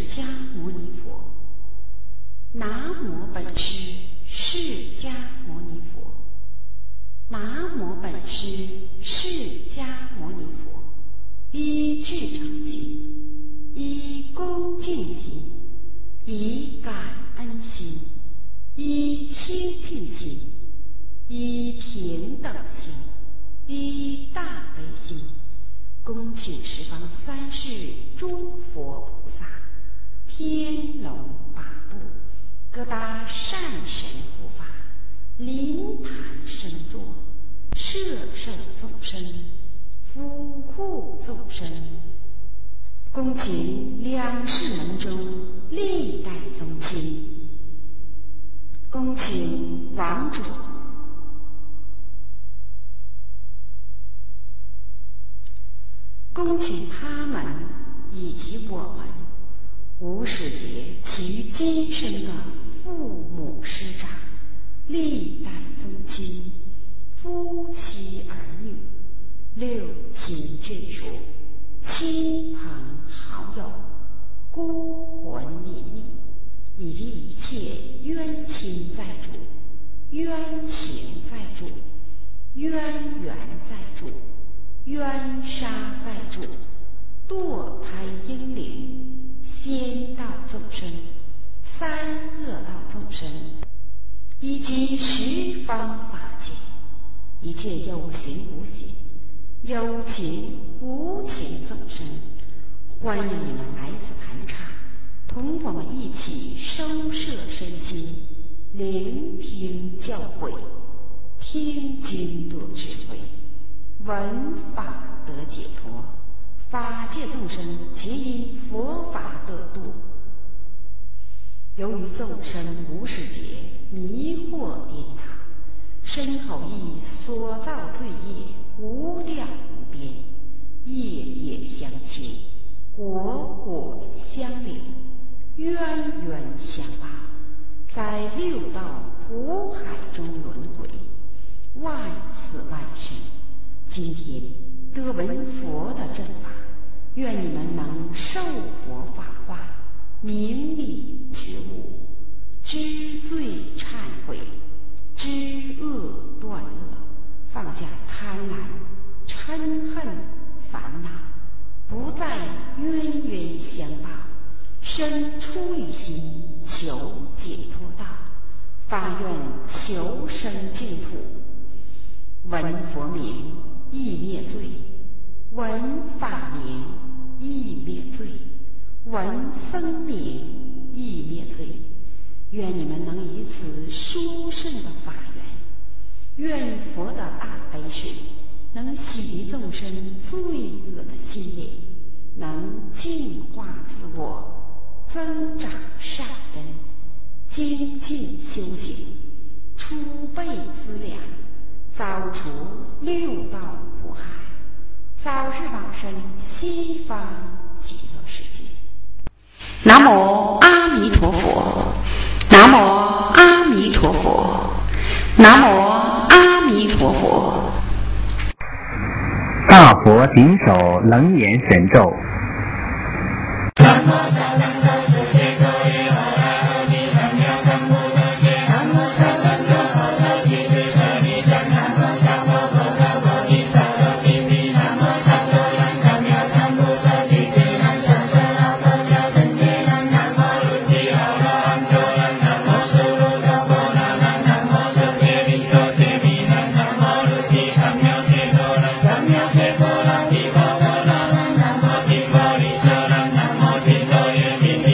迦牟尼佛。南无本师释迦牟尼佛。南无本师释迦牟尼佛。以至诚心，以恭敬心，以感恩心，以清净心，以平等心，以大悲心，恭请十方三世诸佛菩萨、天龙八部、各大善神护法临坛升座，摄受众生，福护众生。恭请两世门中历代宗亲，恭请王主，恭请他们以及我们无始劫其余今生的父母师长、历代宗亲、夫妻儿女、六亲眷属、亲朋好友、孤魂离逆，以及一切冤亲债主、冤情债主、冤缘债主、冤杀债主、堕胎婴灵、仙道众生、三恶道众生，以及十方法界一切有形无形、有情无情众生，欢迎你们来此坛场，同我们一起收摄身心，聆听教诲，听经得智慧，闻法得解脱，法界众生皆因佛法得度。由于众生无始劫迷惑颠倒，身口意所造罪业无量无边，业业相牵，果果相连，冤冤相报，在六道苦海中轮回，万次万生。今天得闻佛的正法，愿你们能受佛法化，明理觉悟，知罪忏悔，知恶断恶，放下贪婪、嗔恨、烦恼，不再冤冤相报，生出离心，求解脱道，发愿求生净土。闻佛名，亦灭罪；闻法名，亦灭罪；闻僧名，亦灭罪。愿你们能以此殊胜的法缘，愿佛的大悲水能洗涤众生罪恶的心灵，能净化自我，增长善根，精进修行，储备资粮，扫除六道苦海，早日往生西方极乐世界。南无阿弥陀佛，南无阿弥陀佛，南无阿弥陀佛。 大佛顶首楞严神咒。南无萨楞多世界多耶阿拉阿弥三藐三菩提耶，南无萨楞多阿拉提智舍利三，南无萨婆诃诃波提萨埵比比，南无萨多兰三藐三菩提智南舍舍那佛教僧揭南，南无如来阿罗汉多兰，南无苏卢多波那南，南无舍揭利多揭毗南，南无如来三藐揭多兰，三藐揭波罗提波多那南，南无提婆利舍那，南无清多耶。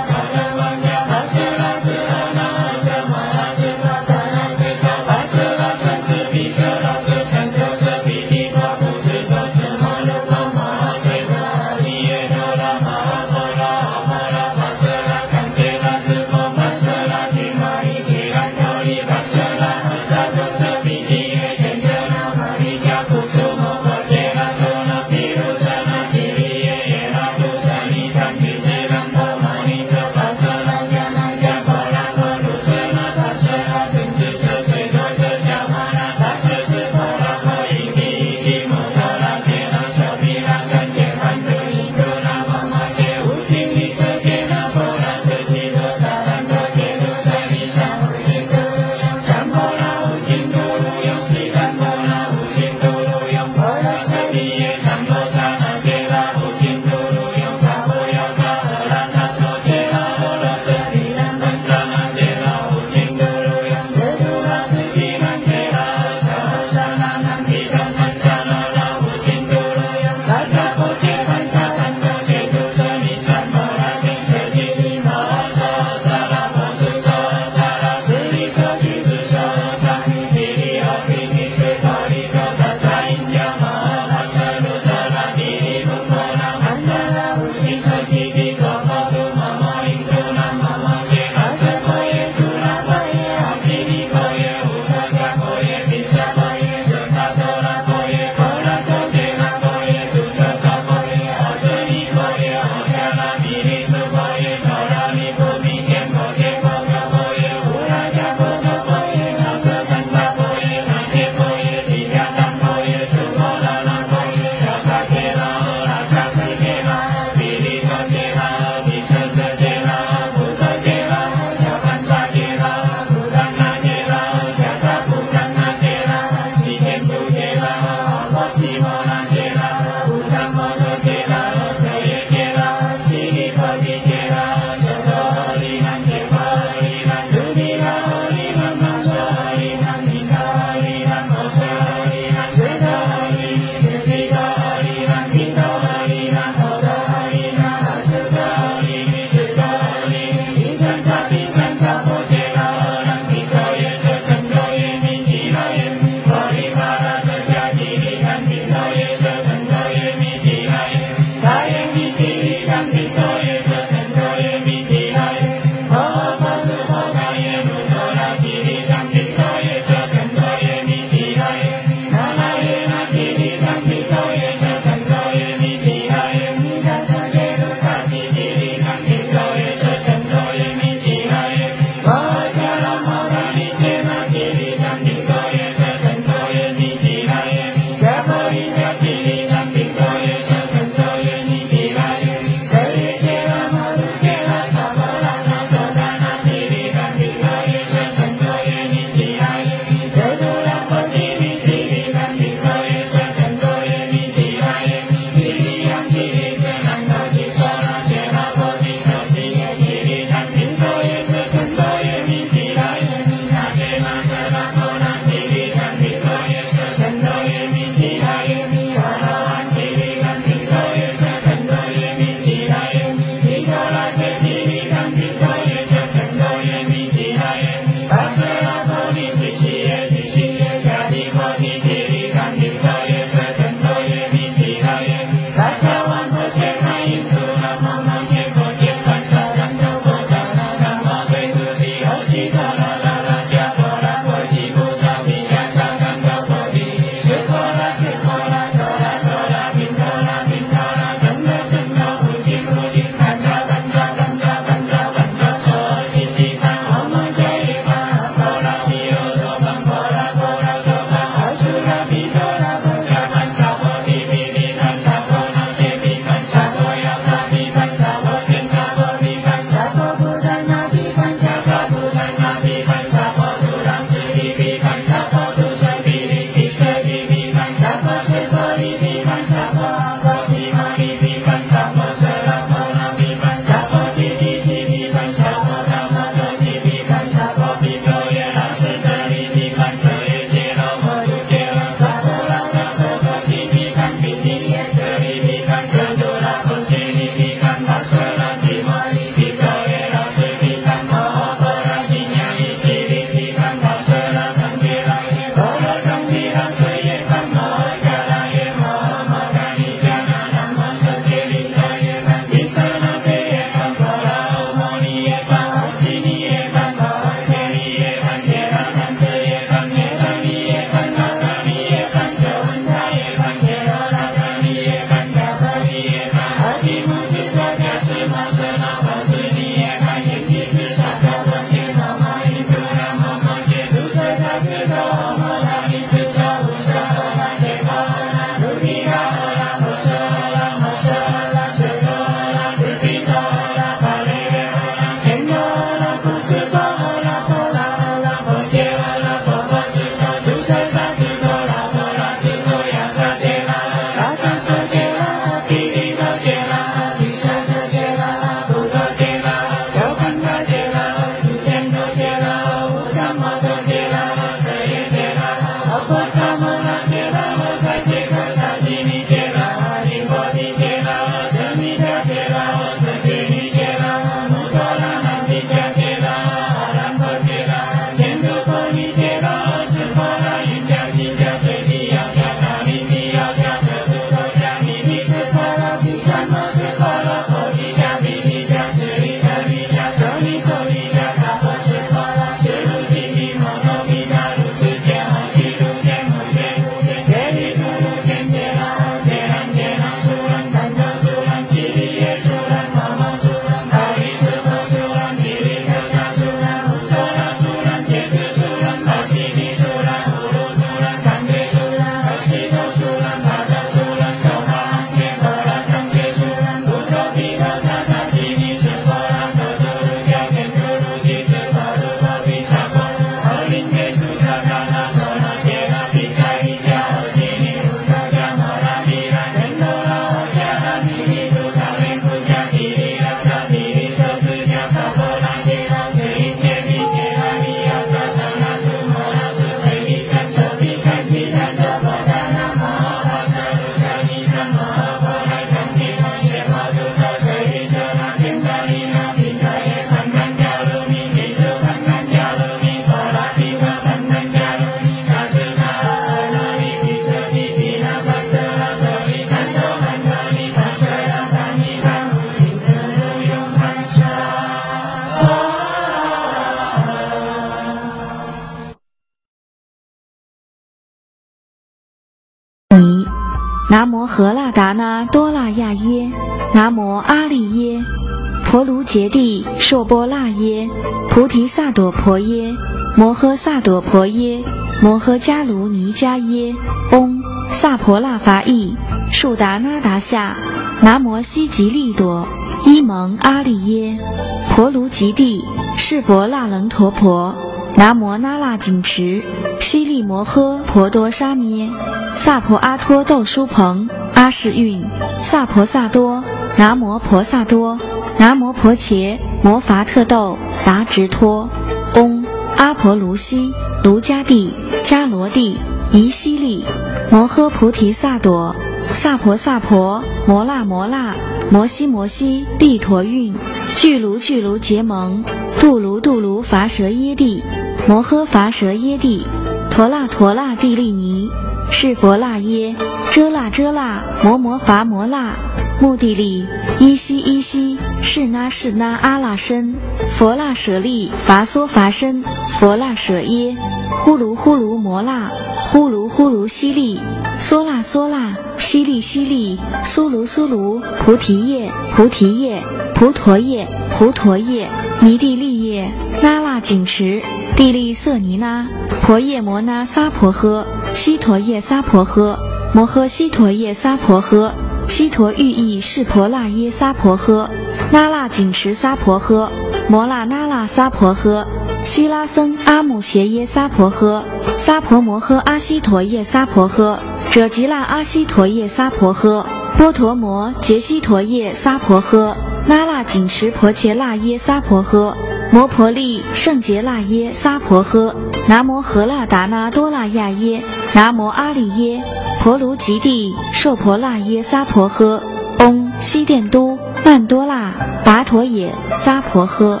南无荷那达那多那亚耶，南无阿利耶，婆卢揭谛烁波那耶，菩提萨埵婆耶，摩诃萨埵婆耶，摩诃迦卢尼迦耶，嗡萨婆那伐译树达那达夏，南无悉吉利多伊蒙阿利耶，婆卢揭谛释佛那楞陀婆，南无那那紧持悉利摩诃婆多沙咩，萨婆阿托豆书朋阿世运，萨婆萨多，南无婆萨多，南无婆伽摩伐特豆达直托，嗡阿婆卢悉卢迦帝迦罗帝夷悉利摩诃菩提萨埵，萨婆萨婆摩那摩那摩悉摩悉利陀运，俱卢俱卢结盟，度卢度卢伐蛇耶帝，摩诃伐蛇耶帝，陀那陀那帝利尼，释佛那耶，遮那遮那摩摩伐摩那，目的利依悉依悉，是那是那阿那身，佛那舍利伐娑伐身，佛那舍耶，呼噜呼噜摩那，呼噜呼噜悉利，娑那娑那悉利悉利，苏卢苏卢菩提叶菩提叶，菩陀叶菩陀叶，弥地利叶，那那紧持地利色尼那，婆夜摩那萨婆诃，悉陀夜萨婆诃，摩诃悉陀夜萨婆诃，悉陀喻意是婆那耶萨婆诃，那那紧持萨婆诃，摩那那那萨婆诃，悉拉僧阿姆邪耶萨婆诃，萨婆摩诃阿悉陀夜萨婆诃，者吉那阿悉陀夜萨婆诃，波陀摩羯悉陀夜萨婆诃，那那紧持婆伽那耶萨婆诃，摩婆利圣杰那耶萨婆诃，南无荷那达那多那亚耶，南无阿利耶，婆卢揭谛烁婆那耶萨婆诃，嗡悉殿都曼多那跋陀也萨婆诃。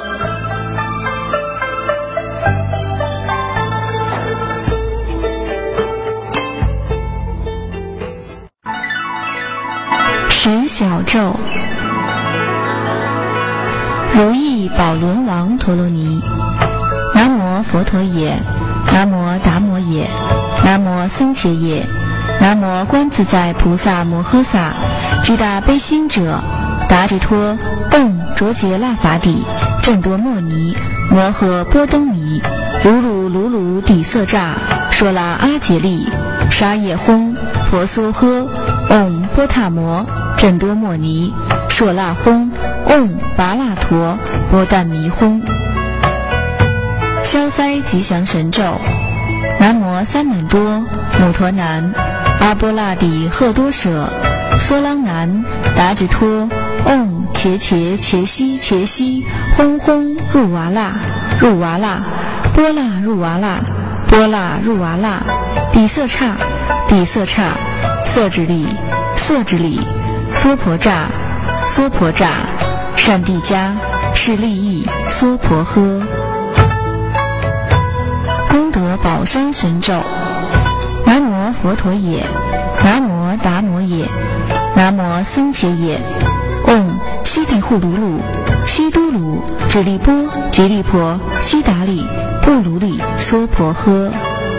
十小咒：如意宝轮王陀罗尼，南无佛陀也，南无达摩也，南无僧伽也，南无观自在菩萨摩诃萨，具大悲心者，达直托，嗡卓杰那法底，正多摩尼，摩诃波登尼，如鲁卢鲁底色刹，说那阿杰利，沙耶轰，婆娑诃，嗡波塔摩，正多摩尼，说那轰，嗡拔那陀，波旦弥轰。消灾吉祥神咒：南无三满多母陀南，阿波那底赫多舍，梭啷南达直托，嗡伽伽伽悉伽悉，轰轰入哇那入哇那，波那入哇那波那入哇那，底色刹底色刹，色之力色之力，娑婆刹娑婆刹，善地迦是利益娑婆诃。功德宝山神咒：南无佛陀也，南无达摩也，南无僧伽也，嗡悉地护卢鲁悉都卢智利波吉利婆悉达利布卢利娑婆诃。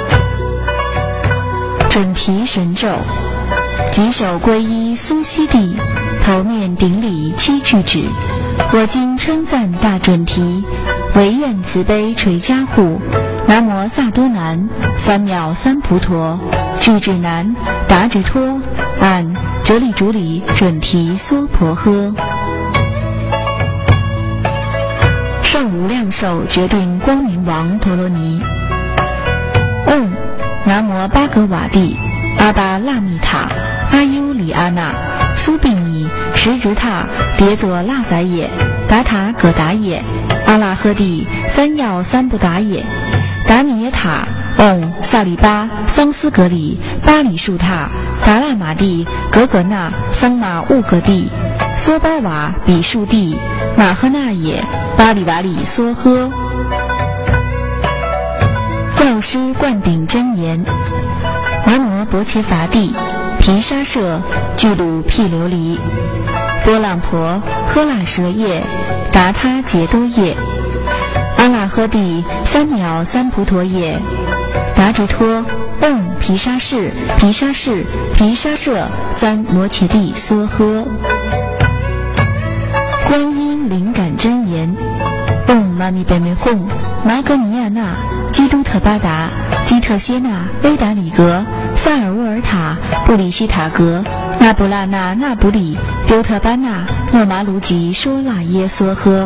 准提神咒：稽首皈依苏悉地，头面顶礼七句止。我今称赞大准提，唯愿慈悲垂加护。南无萨多南三藐三菩陀，具智南达直托，按哲理主理准提娑婆诃。圣无量寿决定光明王陀罗尼，嗡南无巴格瓦帝阿巴拉密塔阿优里阿那苏比尼什直塔迭佐拉宰也达塔葛达也阿拉赫帝三要三不达也达尼耶塔嗡萨利巴桑斯格里巴里树塔达拉玛帝格格纳桑玛乌格帝梭巴瓦比树帝马赫那也巴里瓦里梭诃。药师灌顶真言：南无薄伽伐帝毗沙舍俱卢毗琉璃波浪婆诃那舍夜达他杰多夜阿那诃帝三藐三菩陀夜达直托嗡毗毗沙士，毗沙士，毗沙舍，三摩伽帝娑诃。观音灵感真言：嗡嘛咪呗咪吽，玛格尼亚那，基督特巴达，基特谢那，威达里格，萨尔沃尔塔，布里希塔格，那布拉那，那布里，丢特巴那，诺麻卢吉说那耶娑诃。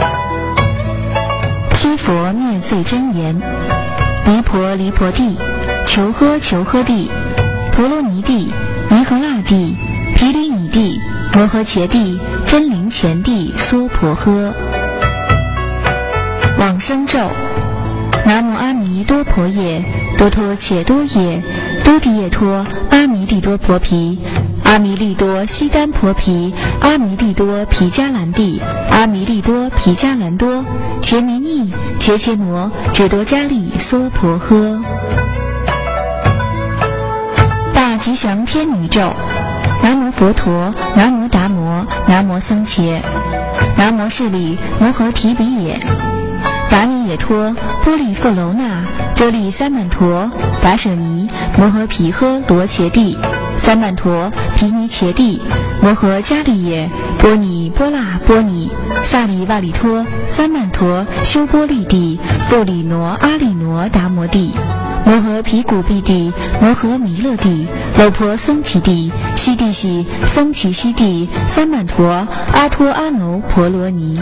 七佛灭罪真言：离婆离婆地，求诃求诃地，陀罗尼地，尼诃那地，毗梨尼地，摩诃伽地，真灵前地娑婆诃。往生咒：南无阿弥多婆耶，多托且多耶，多地耶托，阿弥帝多婆毗，阿弥利多悉丹婆毗，阿弥利多毗迦兰地，阿弥利多毗迦兰多，切弥尼，切切摩，智多迦利娑婆诃。大吉祥天女咒：南无佛陀，南无达摩，南无僧伽，南无势利摩诃提比耶，达尼耶托，波利富楼那，遮利三曼陀，达舍尼，摩诃毗诃罗伽帝，三曼陀，毗尼伽帝，摩诃迦利耶，波尼波那波尼，萨利瓦利托，三曼陀，修波利帝，富利挪阿利挪达摩帝，摩诃毗古毕帝，摩诃弥勒帝，楼婆僧祇帝，悉地系僧祇悉地，三曼陀，阿托阿耨婆罗尼。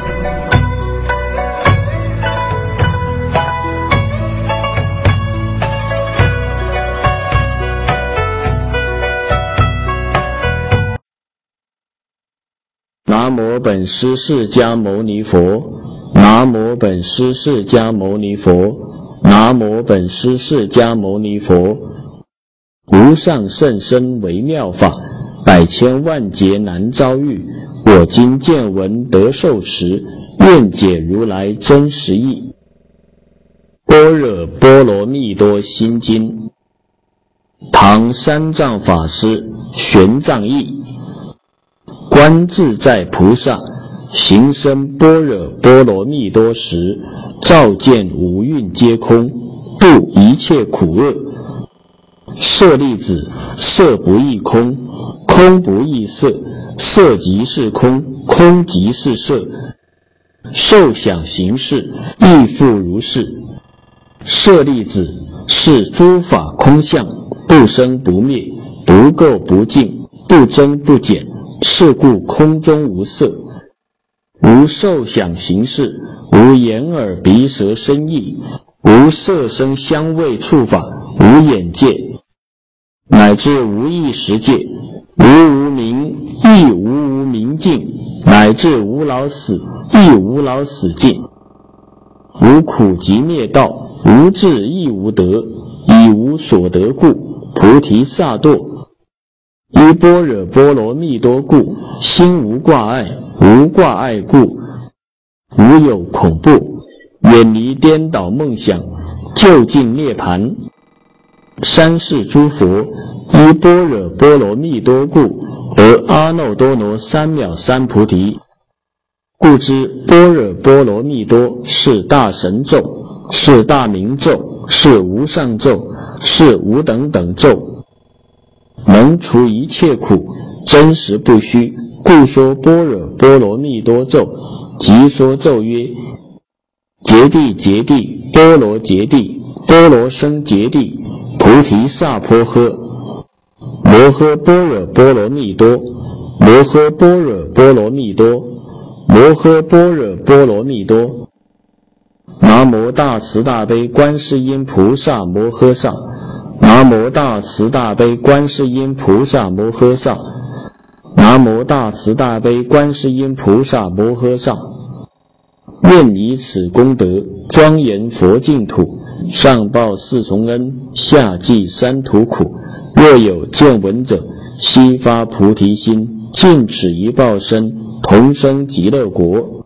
南无本师释迦牟尼佛，南无本师释迦牟尼佛，南无本师释迦牟尼佛。无上甚深微妙法，百千万劫难遭遇。我今见闻得受持，愿解如来真实义。般若波罗蜜多心经，唐三藏法师玄奘译。观自在菩萨行深般若波罗蜜多时，照见五蕴皆空，度一切苦厄。舍利子，色不异空，空不异色，色即是空，空即是色。受想行识，亦复如是。舍利子，是诸法空相，不生不灭，不垢不净，不增不减。是故空中无色，无受想行识，无眼耳鼻舌身意，无色声香味触法，无眼界，乃至无意识界，无无明，亦无无明尽，乃至无老死，亦无老死尽。无苦集灭道，无智亦无得，以无所得故，菩提萨埵。依般若波罗蜜多故，心无挂碍，无挂碍故，无有恐怖，远离颠倒梦想，究竟涅盘。三世诸佛依般若波罗蜜多故，得阿耨多罗三藐三菩提。故知般若波罗蜜多是大神咒，是大明咒，是无上咒，是无等等咒，能除一切苦，真实不虚，故说般若波罗蜜多咒。即说咒曰：揭谛揭谛，波罗揭谛，波罗僧揭谛，菩提萨婆诃。摩诃般若波罗蜜多，摩诃般若波罗蜜多，摩诃般若波罗蜜多。南无大慈大悲观世音菩萨摩诃萨。南无大慈大悲观世音菩萨摩诃萨。南无大慈大悲观世音菩萨摩诃萨。愿以此功德庄严佛净土，上报四重恩，下济三途苦。若有见闻者，悉发菩提心，尽此一报身，同生极乐国。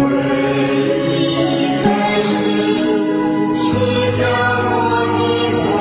释迦牟尼佛。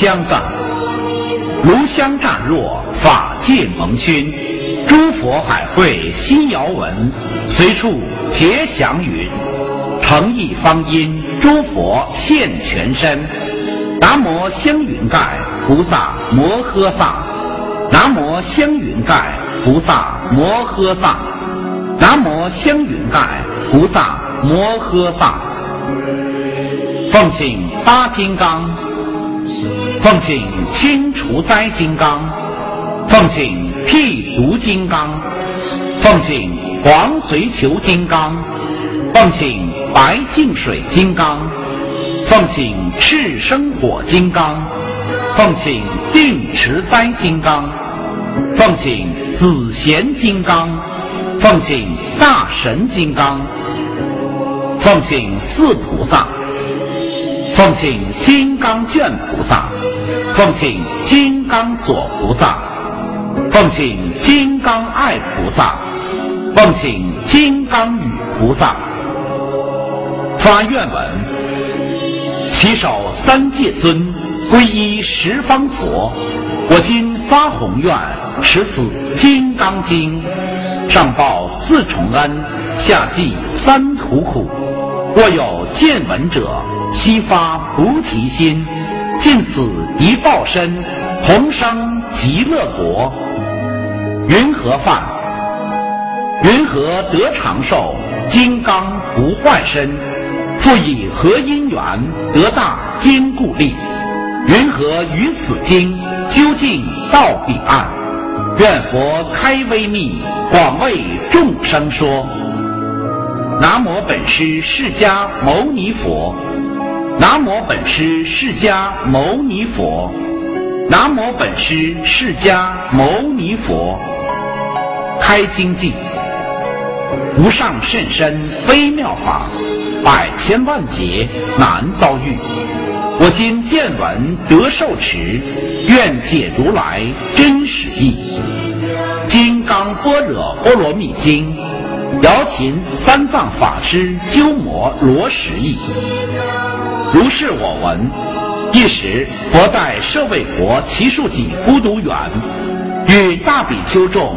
香赞。炉香湛若，法界蒙熏，诸佛海会心遥闻，随处结祥云。诚意方音，诸佛现全身。南无香云盖菩萨摩诃萨，南无香云盖菩萨摩诃萨，南无香云盖菩萨摩诃萨。奉请八金刚，奉请清除灾金刚，奉请辟毒金刚，奉请黄随求金刚，奉请白净水金刚，奉请赤生火金刚，奉请定持灾金刚，奉请紫贤金刚，奉请大神金刚，奉请四菩萨，奉请金刚卷菩萨，奉请金刚锁菩萨，奉请金刚爱菩萨，奉请金刚语菩萨。发愿文：起手三界尊，皈依十方佛。我今发宏愿，持此金刚经，上报四重恩，下济三途苦。若有见闻者，悉发菩提心，尽此一报身，同生极乐国。云何犯？云何得长寿？金刚不坏身。复以何因缘得大坚固力？云何于此经究竟到彼岸？愿佛开微密，广为众生说。南无本师释迦牟尼佛，南无本师释迦牟尼佛，南无本师释迦牟尼佛。开经记：无上甚深微妙法，百千万劫难遭遇。我今见闻得受持，愿解如来真实义。金刚般若波罗蜜经，姚琴三藏法师鸠摩罗什译。如是我闻，一时佛在舍卫国祇树给孤独园，与大比丘众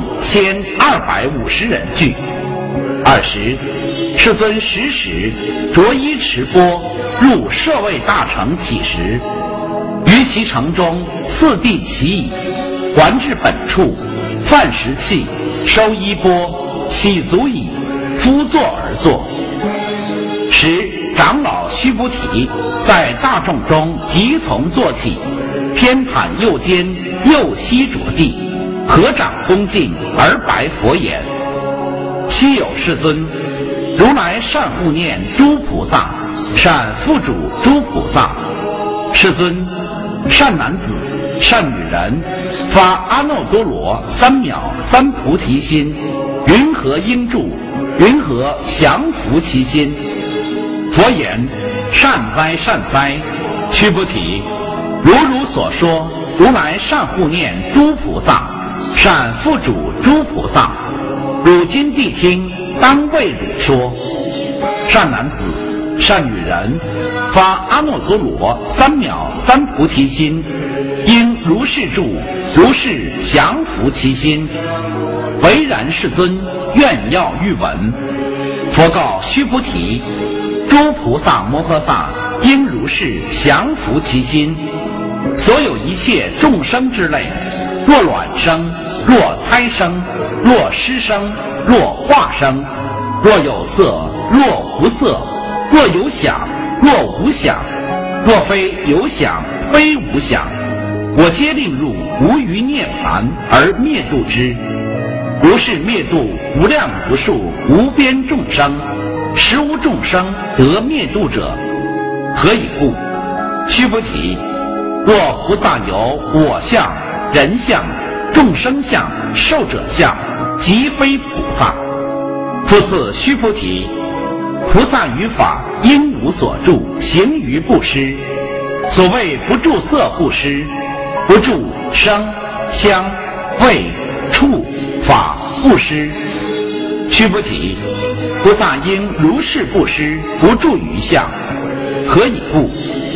1250人聚。尔时，世尊时时着衣持钵，入舍卫大城乞食。于其城中次第其已，还至本处，饭食器，收衣钵，起足矣，敷座而坐。时长老须菩提在大众中即从坐起，偏袒右肩，右膝着地，合掌恭敬而白佛言：昔有世尊，如来善护念诸菩萨，善护主诸菩萨。世尊，善男子、善女人，发阿耨多罗三藐三菩提心，云何应住？云何降伏其心？佛言：善哉善哉，须菩提，如所说，如来善护念诸菩萨，善护主诸菩萨。汝今谛听，当为汝说。善男子、善女人，发阿耨多罗三藐三菩提心，应如是住，如是降伏其心。唯然世尊，愿要欲闻。佛告须菩提：诸菩萨摩诃萨应如是降伏其心。所有一切众生之类，若卵生，若胎生，若湿生，若化生，若有色，若无色，若有想，若无想，若非有想，非无想，我皆令入无余涅槃而灭度之。如是灭度无量无数无边众生，实无众生得灭度者。何以故？须菩提，若菩萨有我相、人相、众生相、寿者相，即非菩萨。复次须菩提，菩萨于法应无所住，行于布施。所谓不住色布施，不住声、香、味、触、法布施。须菩提，菩萨应如是布施，不住于相。何以故？若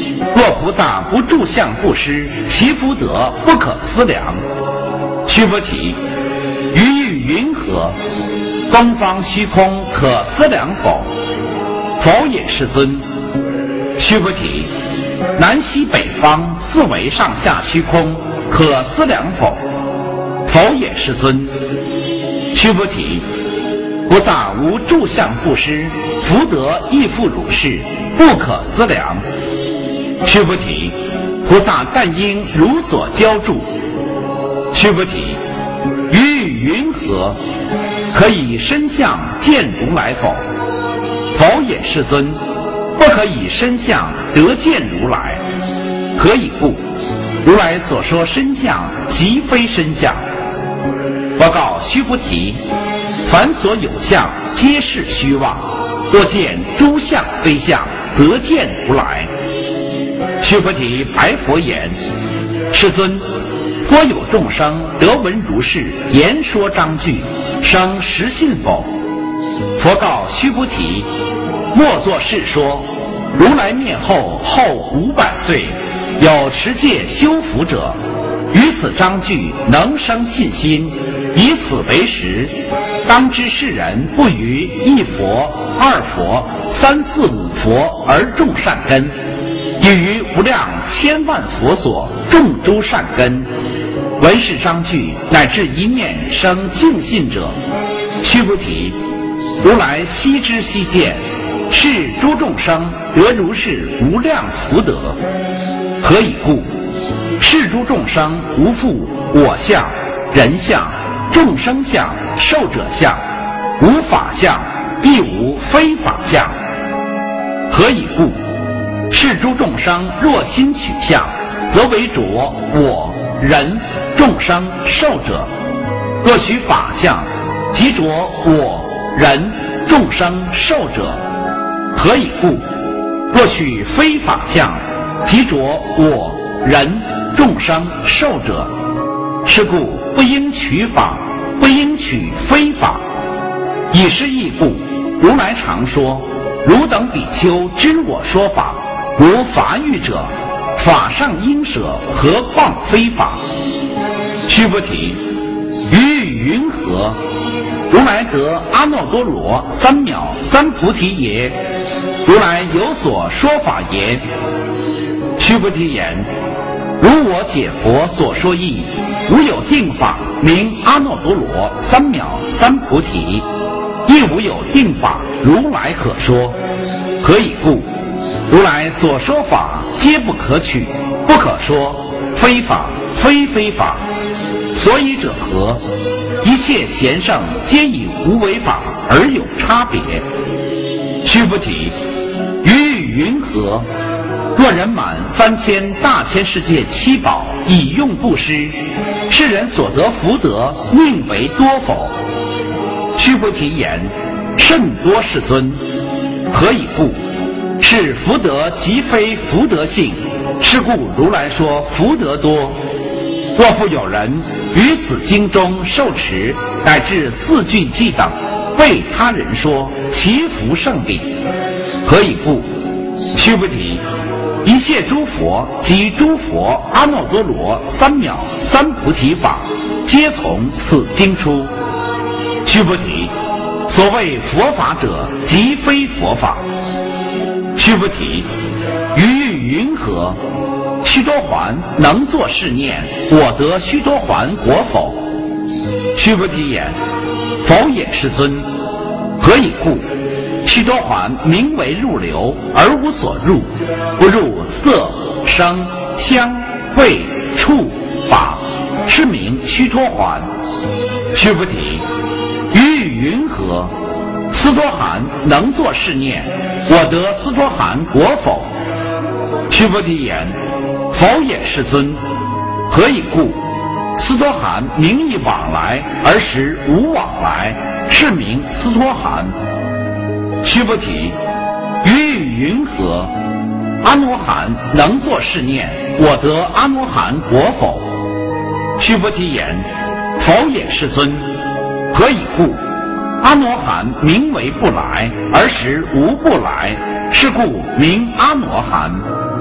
若菩萨不住相布施，其福德不可思量。须菩提，于欲云何？东方虚空可思量否？否也，世尊。须菩提，南西北方四维上下虚空可思量否？否也，世尊。须菩提，菩萨无住相布施，福德亦复如是，不可思量。须菩提，菩萨但应如所教住。须菩提，于云何？可以身相见如来否？否也，世尊。不可以身相得见如来。何以故？如来所说身相，即非身相。我告须菩提，凡所有相，皆是虚妄。若见诸相非相，得见如来。须菩提白佛言：世尊，颇有众生得闻如是言说章句，生实信否？佛告须菩提：莫作是说。如来灭后500岁，有持戒修福者，于此章句能生信心，以此为实。当知世人不于一佛、二佛、3、4、5佛而种善根，已于无量千万佛所种诸善根。闻是章句，乃至一念生净信者，须菩提，如来悉知悉见，是诸众生得如是无量福德。何以故？是诸众生无复我相、人相、众生相、寿者相，无法相，亦无非法相。何以故？是诸众生若心取相，则为着我、人、众生、寿者；若许法相，即着我、人、众生、寿者。何以故？若许非法相，即着我、人、众生、寿者。是故不应取法，不应取非法。以是义故，如来常说：汝等比丘知我说法，无法欲者，法上应舍，何况非法？须菩提，于云何？如来得阿耨多罗3藐3菩提耶？如来有所说法耶？须菩提言：如我解佛所说义，无有定法名阿耨多罗3藐3菩提，亦无有定法如来可说。何以故？如来所说法皆不可取，不可说，非法非非法。所以者何？一切贤圣皆以无为法而有差别。须菩提，于云何？若人满3000大千世界7宝以用布施，世人所得福德宁为多否？须菩提言：甚多，世尊。何以故？是福德即非福德性，是故如来说福德多。若复有人于此经中受持，乃至4句偈等，为他人说，其福胜彼。何以故？须菩提，一切诸佛及诸佛阿耨多罗3藐3菩提法，皆从此经出。须菩提，所谓佛法者，即非佛法。须菩提，于云何？须多洹能作是念：我得须多洹果否？须菩提言：否也，世尊。何以故？须多洹名为入流，而无所入，不入色、声、香、味、触、法，是名须多洹。须菩提，于云何？斯多含能作是念：我得斯多含果否？须菩提言：否也，世尊。何以故？斯多含名以往来，而实无往来，是名斯多含。须菩提，于云何？阿罗汉能作是念：我得阿罗汉果否？须菩提言：否也，世尊。何以故？阿罗汉名为不来，而实无不来，是故名阿罗汉。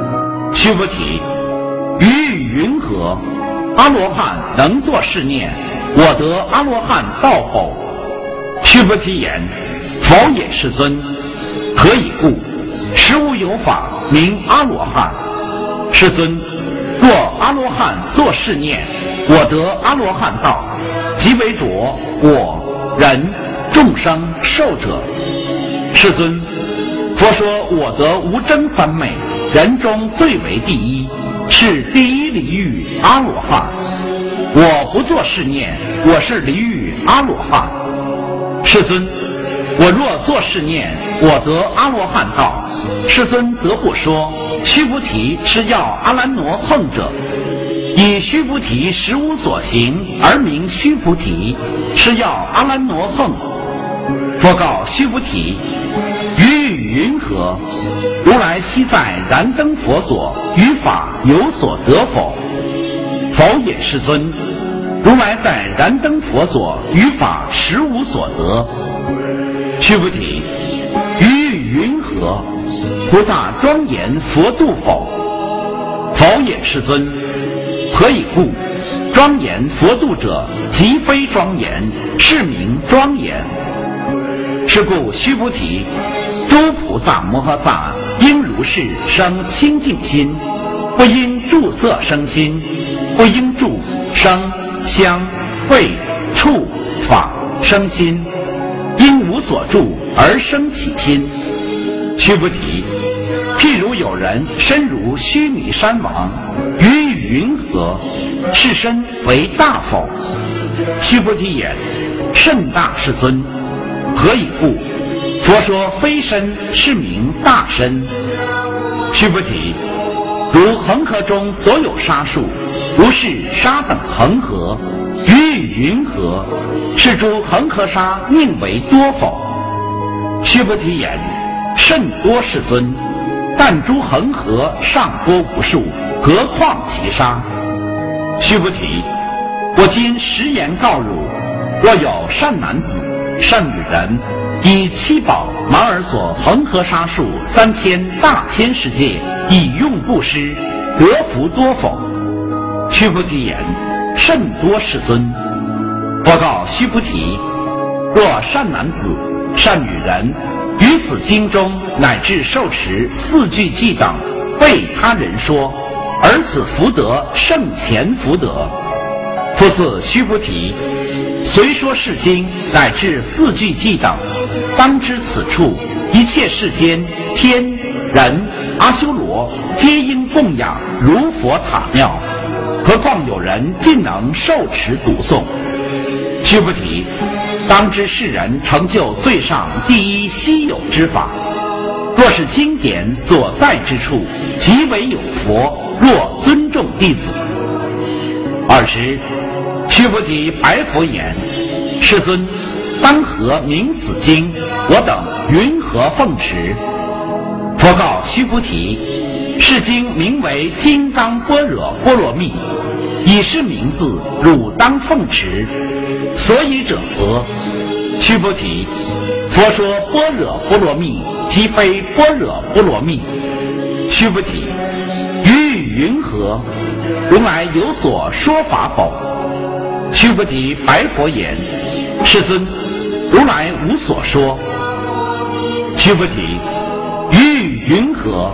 须菩提，于云何？阿罗汉能作是念：我得阿罗汉道否？须菩提言：否也，世尊。何以故？实无有法名阿罗汉。世尊，若阿罗汉作是念：我得阿罗汉道，即为着我人众生寿者。世尊，佛说我得无真三昧，人中最为第一，是第一离欲阿罗汉。我不作是念，我是离欲阿罗汉。世尊，我若作是念，我得阿罗汉道，世尊则不说。须菩提是要阿兰罗横者，以须菩提实无所行而名须菩提，是要阿兰罗横。佛告须菩提：于云何？如来昔在燃灯佛所，于法有所得否？否也，世尊。如来在燃灯佛所，于法实无所得。须菩提，于云何？菩萨庄严佛度否？否也，世尊。何以故？庄严佛度者，即非庄严，是名庄严。是故须菩提，诸菩萨摩诃萨应如是生清净心，不因住色生心，不应住声香味触法生心，因无所住而生起心。须菩提，譬如有人身如须弥山王，于云何？是身为大否？须菩提言：甚大，世尊。何以故？佛说非身，是名大身。须菩提，如恒河中所有沙数，如是沙等恒河，于云何？是诸恒河沙命为多否？须菩提言：甚多，世尊。但诸恒河尚多无数，何况其沙？须菩提，我今实言告汝：若有善男子、善女人，以七宝满尔所恒河沙数3000大千世界，以用布施，得福多否？须菩提言：甚多，世尊。我告须菩提：若善男子、善女人，于此经中乃至受持4句偈等，为他人说，而此福德胜前福德。复次，须菩提，虽说是经乃至4句偈等，当知此处一切世间天人阿修罗皆应供养如佛塔庙，何况有人尽能受持读诵。须菩提，当知世人成就最上第一稀有之法，若是经典所在之处，即为有佛，若尊重弟子。尔时，须菩提白佛言：世尊，当何名此经？我等云何奉持？佛告须菩提：是经名为金刚般若波罗蜜，以是名字，汝当奉持。所以者何？须菩提，佛说般若波罗蜜，即非般若波罗蜜。须菩提，于云何？如来有所说法否？须菩提白佛言：世尊，如来无所说。须菩提，于云何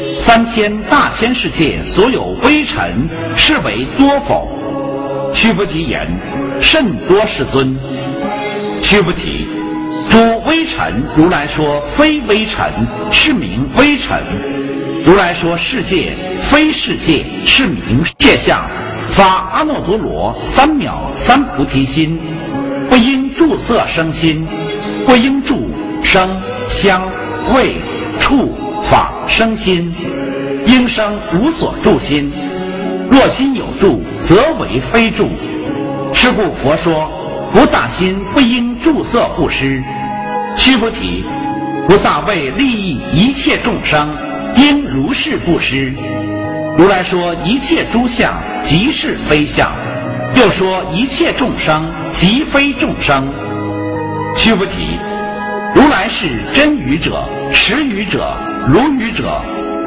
？3000大千世界所有微尘，是为多否？须菩提言：甚多，世尊。须菩提，诸微尘，如来说非微尘，是名微尘；如来说世界非世界，是名界相。发阿耨多罗3藐三菩提心，不因住色生心，不应住声香味触法生心，应生无所住心。若心有住，则为非住。是故佛说，菩萨心不应住色布施。须菩提，菩萨为利益一切众生，应如是布施。如来说一切诸相即是非相，又说一切众生即非众生。须菩提，如来是真语者、实语者、如语者、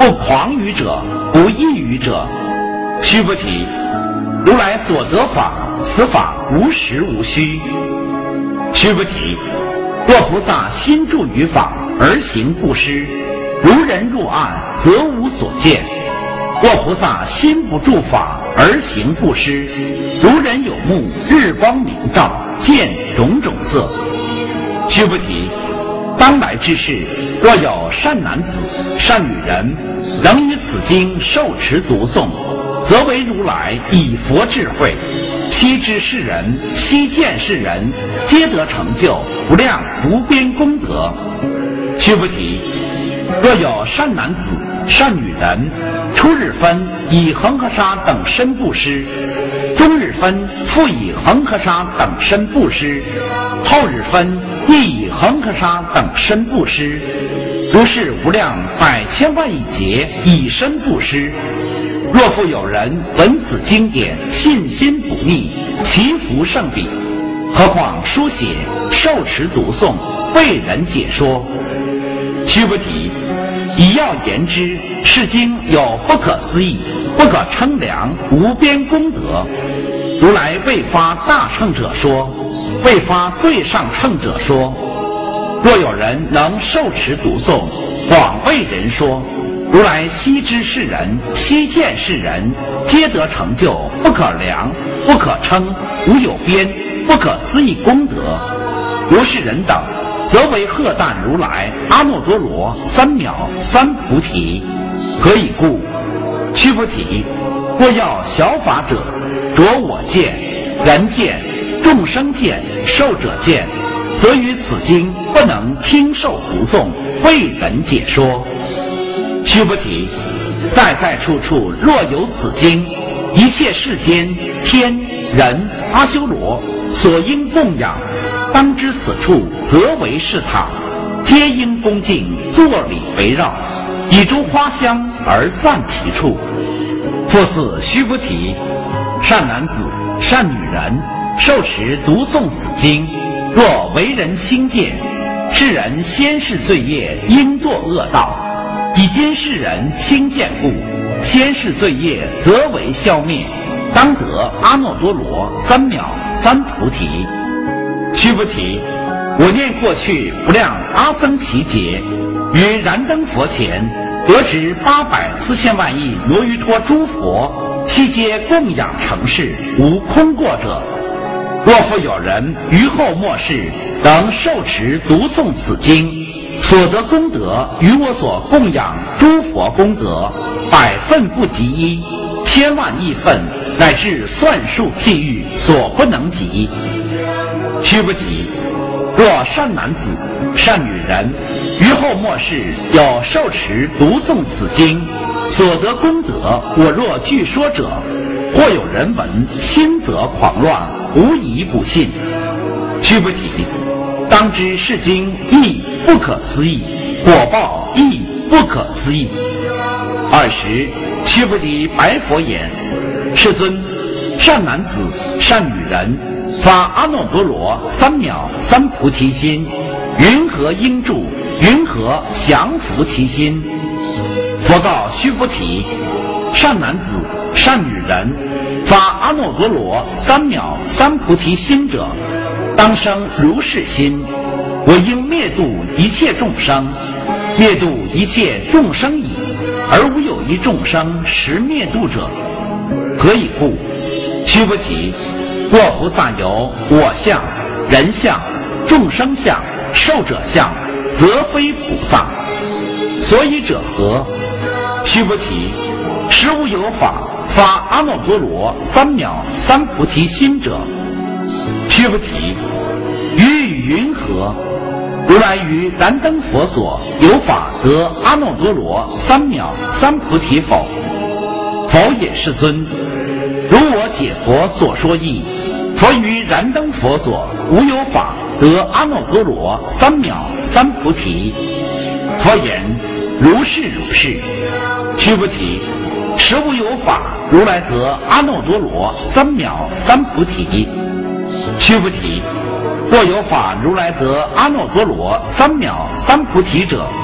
不狂语者，不异语者。须菩提，如来所得法，此法无实无虚。须菩提，若菩萨心住于法而行布施，如人入暗，则无所见；若菩萨心不住法而行布施，如人有目，日光明照，见种种色。须菩提，当来之世，若有善男子、善女人，能于此经受持读诵，则为如来以佛智慧，悉知世人，悉见世人，皆得成就不量无边功德。须菩提，若有善男子、善女人，初日分以恒河沙等身布施，中日分复以恒河沙等身布施，后日分亦以恒河沙等身布施，如是无量百千万亿劫以身布施。若复有人闻此经典，信心不逆，其福甚彼。何况书写、受持读诵、为人解说。须菩提，以要言之，是经有不可思议、不可称量无边功德。如来未发大乘者说，未发最上乘者说。若有人能受持读诵，广为人说，如来悉知世人，悉见世人，皆得成就不可量、不可称、无有边、不可思议功德。如是人等，则为荷担如来、阿耨多罗三藐三菩提。何以故？须菩提，若要小法者，着我见、人见、众生见、寿者见，则于此经不能听受读诵，为人解说。须菩提，在在处处若有此经，一切世间天人阿修罗所应供养，当知此处则为是塔，皆应恭敬坐礼围绕，以诸花香而散其处。复次，须菩提，善男子、善女人受持读诵此经，若为人轻贱，世人先世罪业应堕恶道，以今世人轻贱故，先世罪业则为消灭，当得阿耨多罗三藐三菩提。须菩提，我念过去不量阿僧祇劫，于燃灯佛前得值800-4千万亿罗于托诸佛，悉皆供养成事，无空过者。若复有人于后末世能受持读诵此经，所得功德与我所供养诸佛功德100分不及1，千万亿分，乃至算数譬喻所不能及。须菩提，若善男子、善女人于后末世有受持读诵此经，所得功德我若据说者，或有人闻，心则狂乱，无疑不信。须菩提，当知是经亦不可思议，果报亦不可思议。尔时，须菩提白佛言：世尊，善男子、善女人发阿耨多罗三藐三菩提心，云何应住？云何降伏其心？佛告须菩提：善男子、善女人发阿耨多罗三藐三菩提心者，当生如是心：我应灭度一切众生，灭度一切众生矣，而无有一众生实灭度者。何以故？须菩提，若菩萨有我相、人相、众生相、寿者相，则非菩萨。所以者何？须菩提，实无有法发阿耨多罗三藐三菩提心者。须菩提，于与云何？如来于燃灯佛所有法得阿耨多罗三藐三菩提否？否也，世尊。如我解佛所说义，佛于燃灯佛所无有法得阿耨多罗三藐三菩提。佛言：如是如是。须菩提，实无有法如来得阿耨多罗三藐三菩提。须菩提，若有法如来得阿耨多罗三藐三菩提者，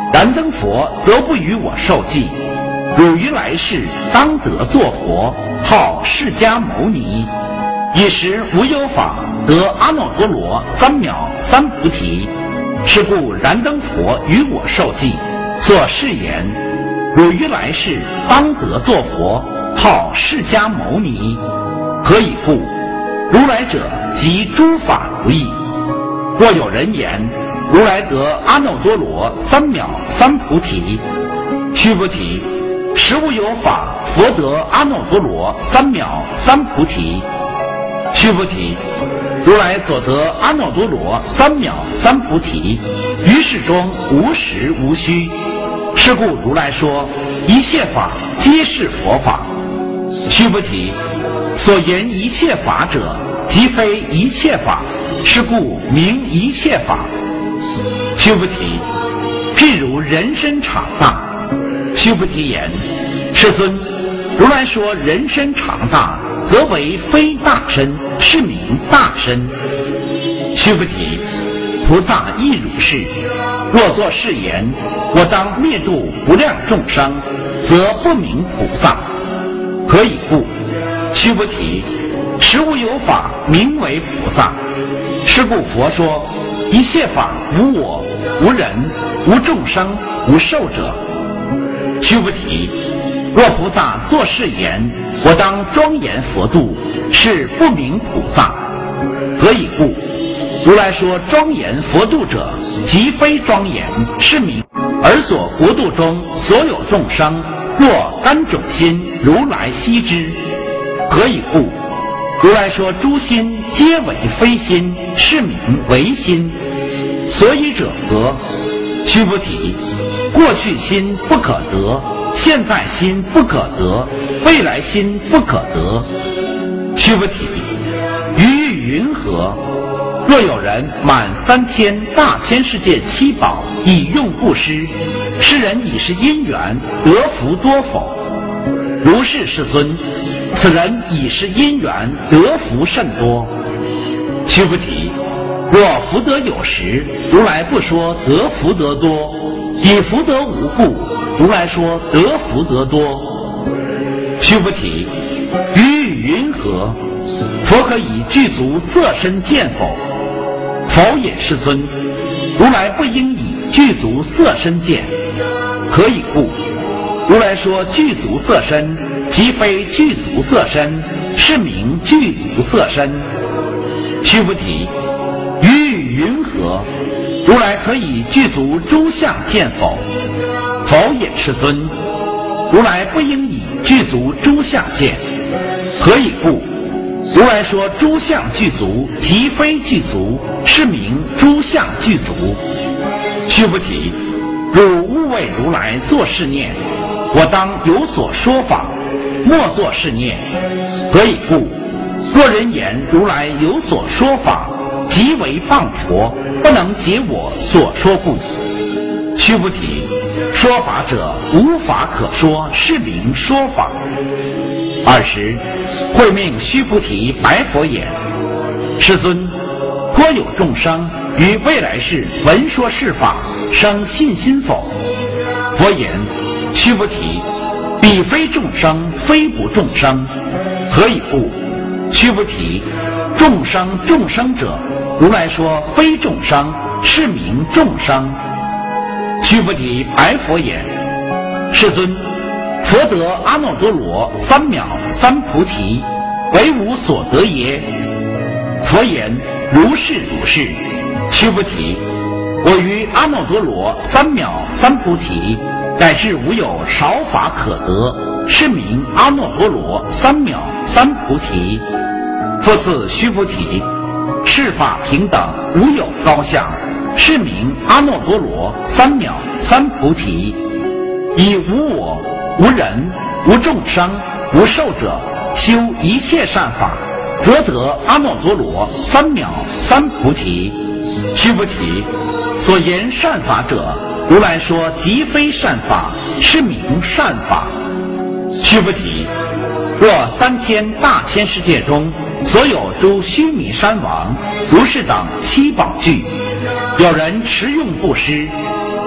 燃灯佛则不与我受记。汝于来世当得作佛，号释迦牟尼。以时无有法得阿耨多罗三藐三菩提。是故燃灯佛与我受记，作是言：汝于来世当得作佛，号释迦牟尼。何以故？如来者即诸法如意。若有人言：如来得阿耨多罗三藐三菩提。须菩提，实无有法佛得阿耨多罗三藐三菩提。须菩提，如来所得阿耨多罗三藐三菩提，于世中无实无虚。是故如来说，一切法皆是佛法。须菩提，所言一切法者，即非一切法，是故名一切法。须菩提，譬如人身长大。须菩提言：世尊，如来说人身长大，则为非大身，是名大身。须菩提，菩萨亦如是。若作是言：我当灭度无量众生，则不名菩萨。何以故？须菩提，实无有法名为菩萨。是故佛说，一切法无我、无人、无众生、无寿者。须菩提，若菩萨作是言：我当庄严佛度，是不名菩萨。何以故？如来说庄严佛度者，即非庄严，是名。而所国度中所有众生，若甘种心，如来悉知。何以故？如来说诸心皆为非心，是名为心。所以者何？须菩提，过去心不可得，现在心不可得，未来心不可得。须菩提，于云何？若有人满3000大千世界七宝，以用布施，是人已是因缘得福多否？如是世尊，此人已是因缘得福甚多。须菩提，若福德有时，如来不说得福德多；以福德无故，如来说得福德多。须菩提，于云何？佛可以具足色身见否？否也，世尊。如来不应以具足色身见。何以故？如来说具足色身，即非具足色身，是名具足色身。须菩提，于云何？如来可以具足诸相见否？否也，世尊。如来不应以具足诸相见。何以故？如来说诸相具足，即非具足，是名诸相具足。须菩提，汝勿为如来作是念：我当有所说法，莫作是念。何以故？若人言如来有所说法，即为谤佛，不能解我所说故。须菩提，说法者无法可说，是名说法。尔时，会命须菩提白佛言：世尊，颇有众生于未来世闻说是法，生信心否？佛言：须菩提，彼非众生，非不众生。何以故？须菩提，众生众生者，如来说非众生，是名众生。须菩提白佛言：世尊，佛得阿耨多罗三藐三菩提，为吾所得耶？佛言：如是如是。须菩提，我于阿耨多罗三藐三菩提，乃至无有少法可得，是名阿耨多罗三藐三菩提。复次须菩提，是法平等，无有高下，是名阿耨多罗三藐三菩提。以无我、无人、无众生、无寿者，修一切善法，则得阿耨多罗三藐三菩提。须菩提，所言善法者，如来说即非善法，是名善法。须菩提，若3000大千世界中，所有诸须弥山王、如是等七宝具，有人持用布施，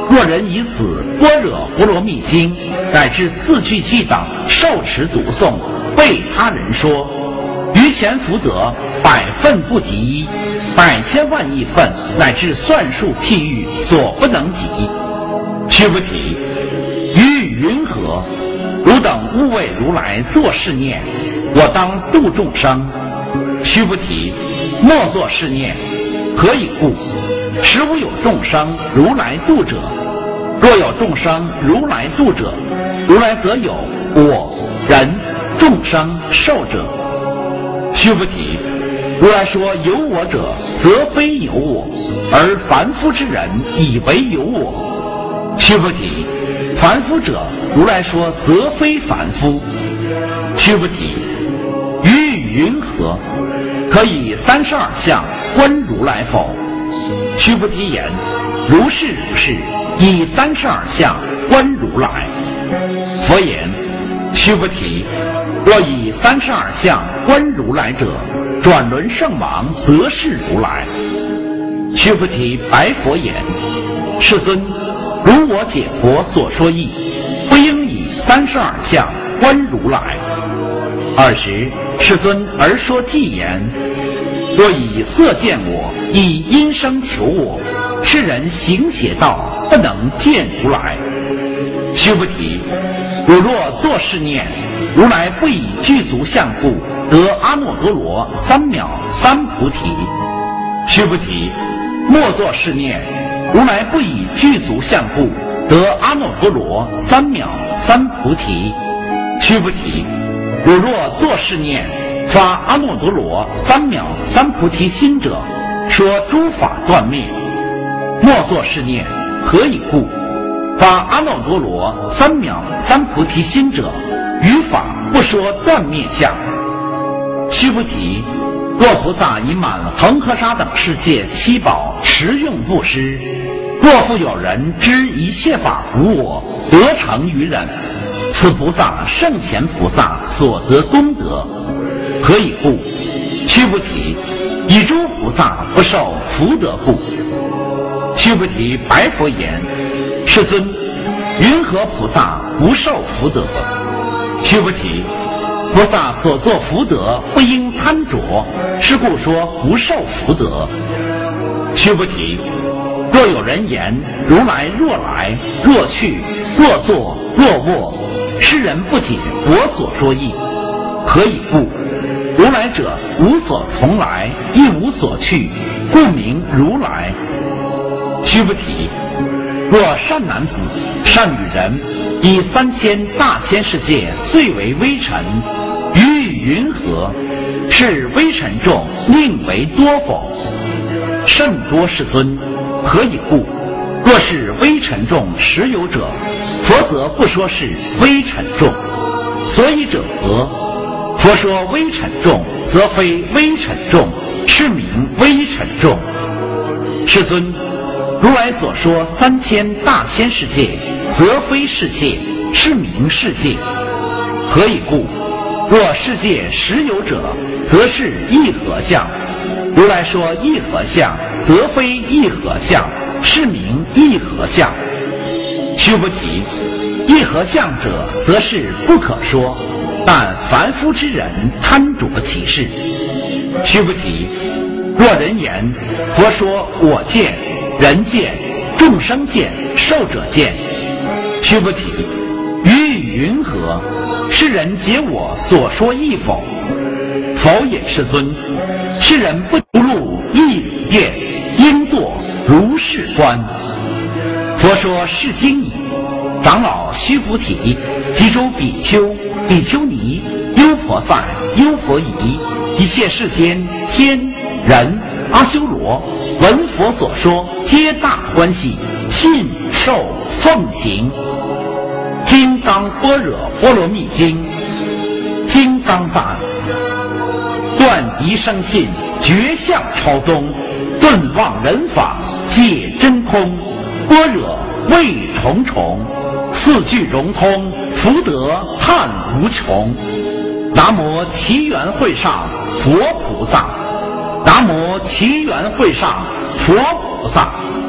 若人以此般若波罗蜜经乃至四句偈等受持读诵，为他人说，于前福德百分不及一，百千万亿分乃至算数譬喻所不能及。须菩提，于云何？汝等勿为如来作是念，我当度众生。须菩提，莫作是念，何以故？实无有众生如来度者。若有众生如来度者，如来则有我人众生寿者。须菩提，如来说有我者，则非有我，而凡夫之人以为有我。须菩提，凡夫者，如来说则非凡夫。须菩提，于云何？可以32相观如来否？须菩提言：如是如是，以32相观如来。佛言：须菩提，若以32相观如来者，转轮圣王则是如来。须菩提白佛言：世尊，如我解佛所说义，不应以32相观如来。尔时世尊而说偈言：若以色见我，以音声求我，是人行邪道，不能见如来。须菩提，汝若作是念，如来不以具足相故得阿耨多罗三藐三菩提。须菩提，莫作是念，如来不以具足相故得阿耨多罗三藐三菩提。须菩提，汝若作是念，发阿耨多罗三藐三菩提心者，说诸法断灭。莫作是念，何以故？发阿耨多罗三藐三菩提心者，于法不说断灭相。须菩提，若菩萨以满恒河沙等世界七宝持用布施，若复有人知一切法无我，得成于人，此菩萨圣贤菩萨所得功德。何以故？须菩提，以诸菩萨不受福德故。须菩提白佛言：世尊，云何菩萨不受福德？须菩提，菩萨所作福德不应贪着，是故说不受福德。须菩提，若有人言如来若来若去若坐若卧，是人不解我所说义。何以故？如来者无所从来，亦无所去，故名如来。须菩提，若善男子善女人，以3000大千世界遂为微尘，于云何？是微尘众宁为多否？甚多世尊。何以故？若是微尘众实有者，佛则不说是微尘众。所以者何？佛说微尘众，则非微尘众，是名微尘众。世尊，如来所说3000大千世界，则非世界，是名世界。何以故？若世界实有者，则是一合相。如来说一合相，则非一合相，是名一合相。须菩提，一合相者，则是不可说，但凡夫之人贪着其事。须菩提，若人言佛说我见、人见、众生见、寿者见，须菩提，于云何？是人解我所说义否？否也，世尊。是人不入一里殿，应作如是观。佛说是经已。长老须菩提及诸比丘、比丘尼、优婆塞、优婆夷，一切世间天人阿修罗，闻佛所说，皆大欢喜，信受奉行。金刚般若波罗蜜经，金刚赞：断疑生信，绝相超宗，顿忘人法，解真空。般若味重重，四句融通，福德叹无穷。南无祈愿会上佛菩萨，南无祈愿会上佛菩萨，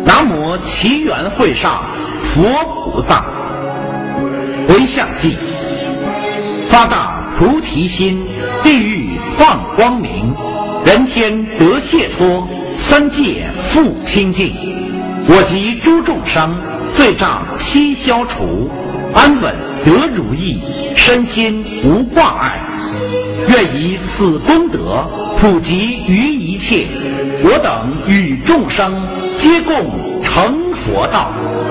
南无祈愿会上佛菩萨。回向偈：发大菩提心，地狱放光明，人天得解脱，三界复清净。我及诸众生，罪障悉消除，安稳得如意，身心无挂碍。愿以此功德普及于一切，我等与众生皆共成佛道。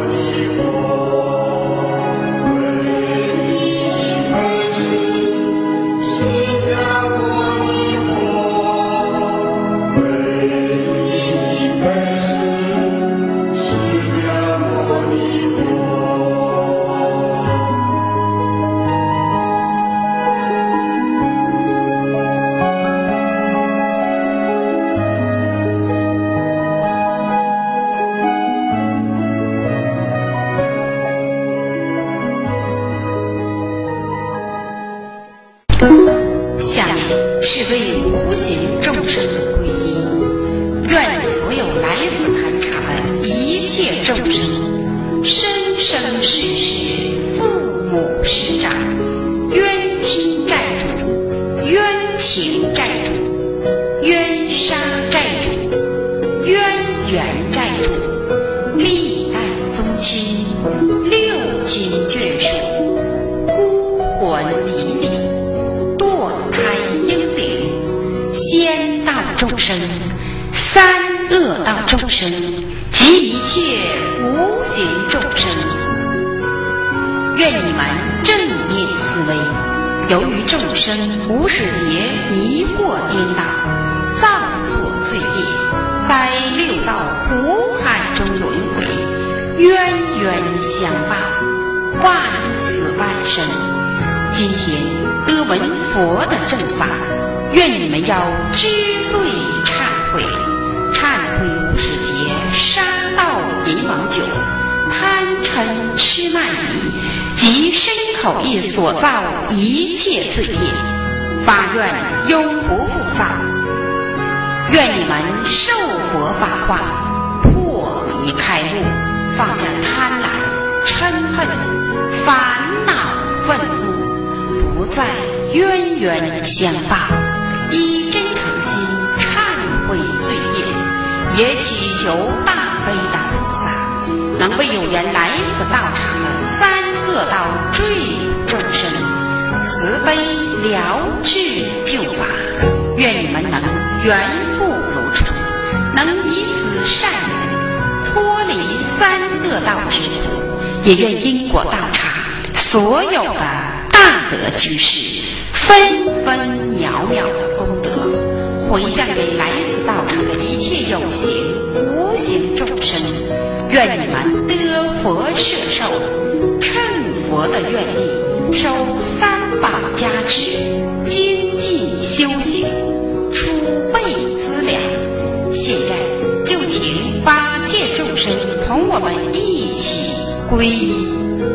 下面是为无形众生的皈依，愿所有来此坛场的一切众生，生生世世父母师长、冤亲债主、冤情债主、冤杀债主、冤缘债主、历代宗亲、六亲眷属、孤魂离离、堕胎婴灵、仙道众生、三恶道众生及一切无形众生，愿你们正念思维，由于众生无始劫迷惑颠倒，造作罪业，在六道苦海中轮回，冤冤相报，万死万生。今天得闻佛的正法，愿你们要知罪忏悔，忏悔无始劫杀盗淫妄酒、贪嗔痴慢疑及身口意所造一切罪业，发愿永不复造。愿你们受佛法化，破迷开悟，放下贪婪、嗔恨、烦恼、愤怒，不再冤冤相报，以真诚心忏悔罪业，也祈求大悲大菩萨能为有缘来此道场的三恶道罪众生慈悲疗治救拔。愿你们能缘复如初，能以此善缘脱离三恶道之苦，也愿因果道场所有的大德居士纷纷渺渺的功德，回向给来此道场的一切有形无形众生。愿你们得佛摄受，乘佛的愿力，受三宝加持，精进修行，储备资粮。现在就请八戒众生同我们一起皈依，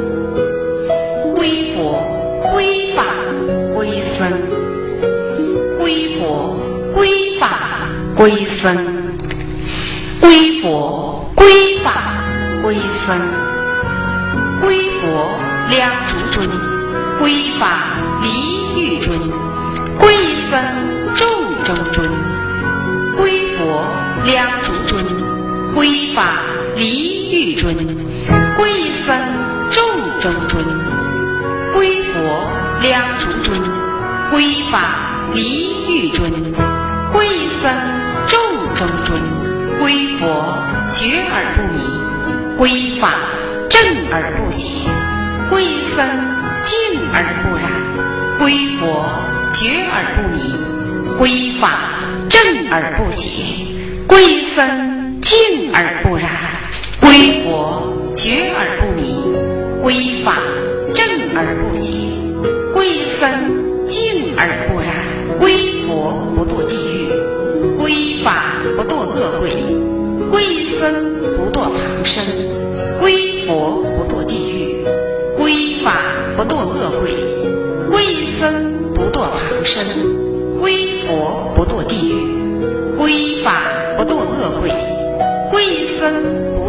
归佛、归法、归僧，归佛、归法、归僧，归佛、归法、归僧，归佛两足尊，归法离欲尊，归僧众中尊，归佛两足尊，归法离欲尊，归僧众中尊，归佛两足尊，归法离欲尊，归僧众中尊，归佛觉而不迷，归法正而不邪，归僧净而不染，归佛觉而不迷，归法正而不邪，归僧净而不染，归佛觉而不迷，归法正而不邪，归僧净而不染，归佛不堕地狱，归法不堕恶鬼，归僧不堕旁生，归佛不堕地狱，归法不堕恶鬼，归僧不堕旁生，归佛不堕地狱，归法不堕恶鬼，归僧不堕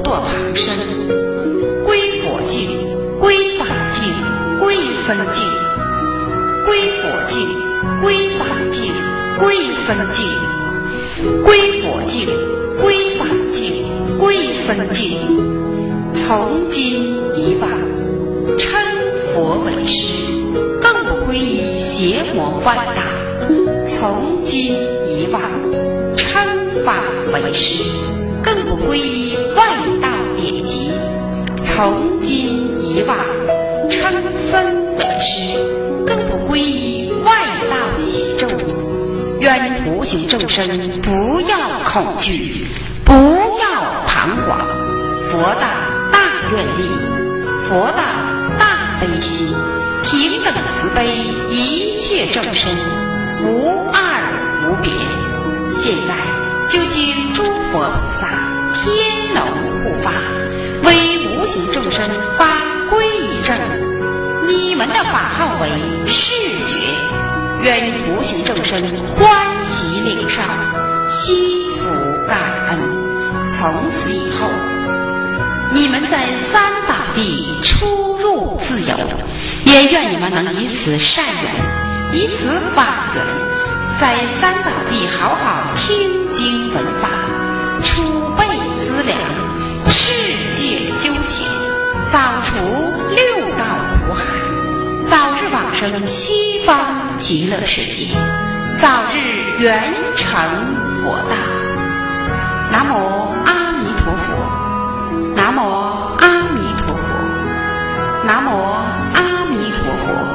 落旁生。归佛境，归法境，归分境。归佛境，归法境，归分境。归佛境，归法境，归分境。从今以往，称佛为师，更不皈依邪魔外道。从今以往，称法为师，更不皈依外道典籍。从今以往，称僧为师，更不归依外道邪咒。愿无形众生不要恐惧，不要彷徨。佛道大愿力，佛道大悲心，平等慈悲一切众生，无二无别。现在就请诸佛菩萨天龙护法，为无形众生发皈依证。你们的法号为视觉，愿无形众生欢喜领受，惜福感恩。从此以后，你们在三宝地出入自由，也愿你们能以此善缘，以此法缘，在三宝地好好听经闻法，储备资粮，世界修行，扫除六道苦海，早日往生西方极乐世界，早日圆成佛道。南无阿弥陀佛，南无阿弥陀佛，南无阿弥陀佛。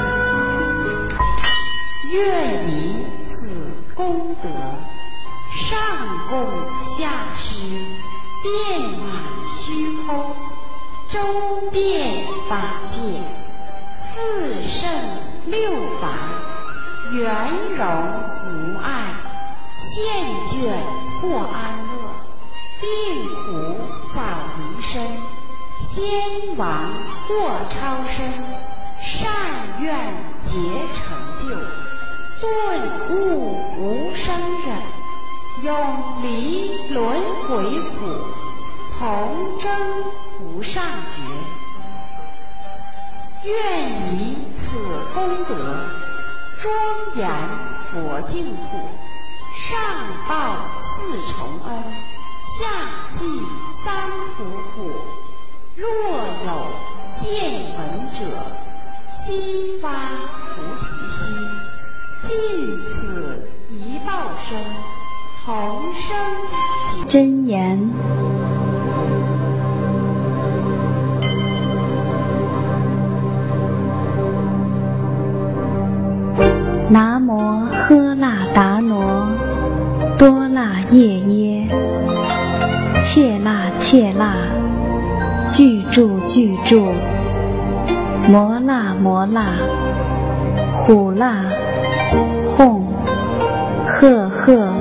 愿以此功德，上供下施，遍满虚空，周遍法界，四圣六法，圆融无碍，现卷获安乐，病苦早离身，先王获超生，善愿结成就，顿悟无生忍，永离轮回苦，同征不上觉。愿以此功德，庄严佛净土，上报四重恩，下济三途苦。若有见闻者，悉发菩提心，尽此一报身，同生真言。南无喝那达挪多那夜耶，切那切那，具住具住，摩那摩那，呼那吽，赫赫